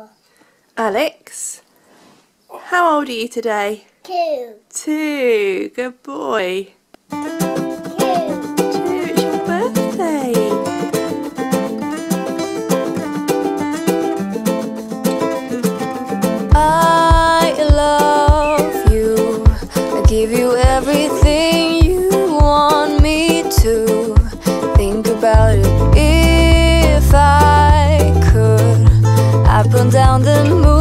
Alex, how old are you today? 2. 2. Good boy. 2. 2. It's your birthday. I love you. I give you everything you want me to. Think about it if I could. I'd burn down the moon